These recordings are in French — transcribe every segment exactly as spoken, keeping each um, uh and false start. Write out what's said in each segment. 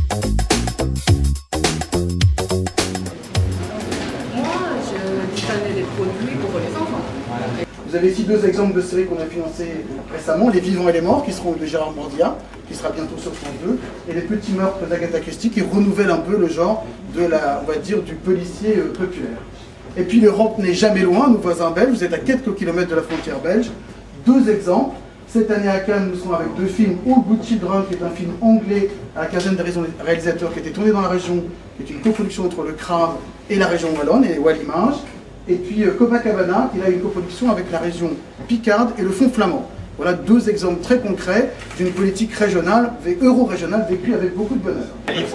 Des produits pour les enfants. Vous avez ici deux exemples de séries qu'on a financées récemment, Les Vivants et les Morts, qui seront de Gérard Mordia, qui sera bientôt sur France deux, et Les Petits Meurtres d'Agatha Christie, qui renouvellent un peu le genre de la, on va dire, du policier euh, populaire. Et puis l'Europe n'est jamais loin, nos voisins belges, vous êtes à quelques kilomètres de la frontière belge. Deux exemples. Cette année à Cannes, nous serons avec deux films, All Good Children, qui est un film anglais à la quinzaine des réalisateurs, qui a été tourné dans la région, qui est une coproduction entre le Crave et la région wallonne, et Wallimage. Et puis euh, Copacabana, qui a une coproduction avec la région Picarde et le Fonds flamand. Voilà deux exemples très concrets d'une politique régionale, euro-régionale, vécue avec beaucoup de bonheur.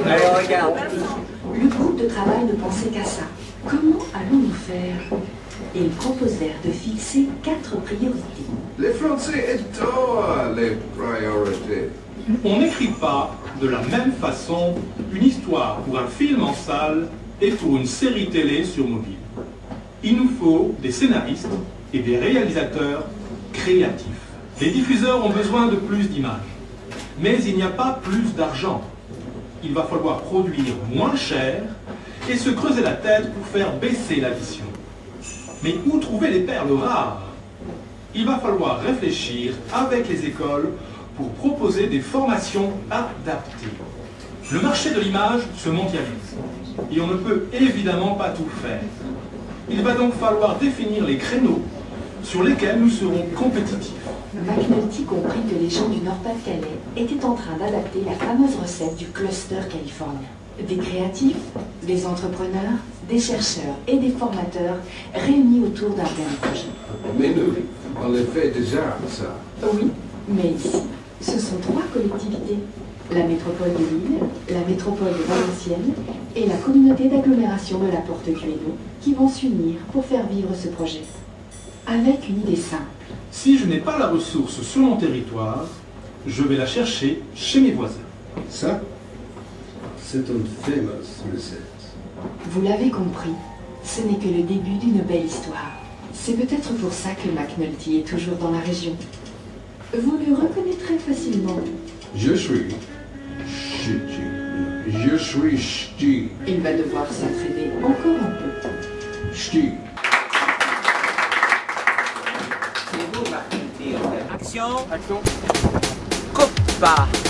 Le groupe de travail ne pensait qu'à ça. Comment allons-nous faire? Et ils proposèrent de fixer quatre priorités. Les Français adorent les priorités. On n'écrit pas de la même façon une histoire pour un film en salle et pour une série télé sur mobile. Il nous faut des scénaristes et des réalisateurs créatifs. Les diffuseurs ont besoin de plus d'images, mais il n'y a pas plus d'argent. Il va falloir produire moins cher et se creuser la tête pour faire baisser l'addition. Mais où trouver les perles rares? Il va falloir réfléchir avec les écoles pour proposer des formations adaptées. Le marché de l'image se mondialise et on ne peut évidemment pas tout faire. Il va donc falloir définir les créneaux sur lesquels nous serons compétitifs. McNulty comprit que les gens du Nord-Pas-de-Calais étaient en train d'adapter la fameuse recette du cluster californien. Des créatifs, des entrepreneurs, des chercheurs et des formateurs réunis autour d'un même projet. Mais nous, on le fait déjà, ça. Oui, mais ici, ce sont trois collectivités. La métropole de Lille, la métropole de Valenciennes et la communauté d'agglomération de la Porte-Guénon qui vont s'unir pour faire vivre ce projet. Avec une idée simple. Si je n'ai pas la ressource sur mon territoire, je vais la chercher chez mes voisins. Ça, c'est une fameuse recette. Vous l'avez compris, ce n'est que le début d'une belle histoire. C'est peut-être pour ça que McNulty est toujours dans la région. Vous le reconnaîtrez facilement. Je suis ch'ti. Je suis ch'ti. Il va devoir s'entraîner encore un peu. Ch'ti. C'est vous, McNulty. Action. Action. Coupe pas.